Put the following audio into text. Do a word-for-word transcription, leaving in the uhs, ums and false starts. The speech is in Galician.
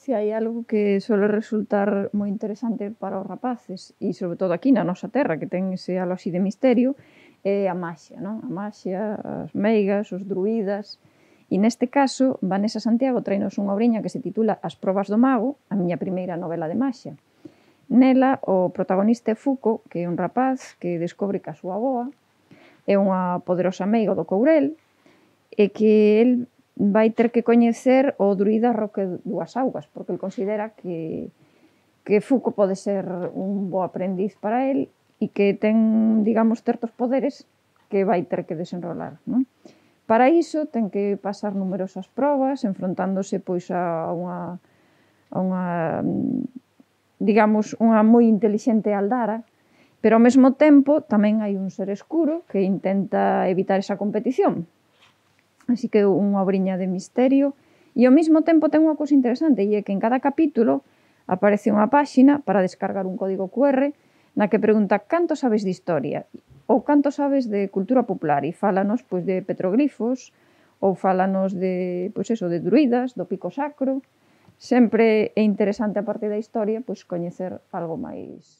se hai algo que suele resultar moi interesante para os rapaces, e sobre todo aquí na nosa terra, que ten ese halo así de misterio, é a maxia, non? A maxia, as meigas, os druidas. E neste caso, Vanessa Santiago trainos unha obriña que se titula As probas do mago, a miña primeira novela de maxia. Nela, o protagonista é Fuco, que é un rapaz que descobre que a súa avoa é unha poderosa meiga do Courel e que el vai ter que coñecer o druida Roque dúas Augas, porque el considera que, que Fuco pode ser un bo aprendiz para el e que ten, digamos, certos poderes que vai ter que desenrolar, non? Para iso ten que pasar numerosas probas, enfrontándose pois a unha, a unha digamos, unha moi intelixente Aldara, pero ao mesmo tempo tamén hai un ser escuro que intenta evitar esa competición. Así que unha obriña de misterio e ao mesmo tempo ten unha cousa interesante e é que en cada capítulo aparece unha páxina para descargar un código cu erre na que pregunta canto sabes de historia ou canto sabes de cultura popular e fálanos pois, de petroglifos ou fálanos de, pois eso, de druidas, do pico sacro. Sempre é interesante a partir da historia pois, coñecer algo máis